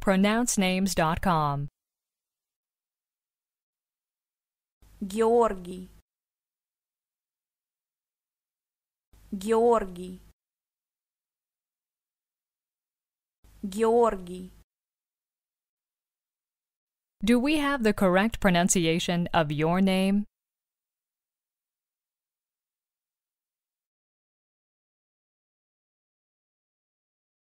pronouncenames.com. Georgiy, Georgiy, Georgiy. Do we have the correct pronunciation of your name?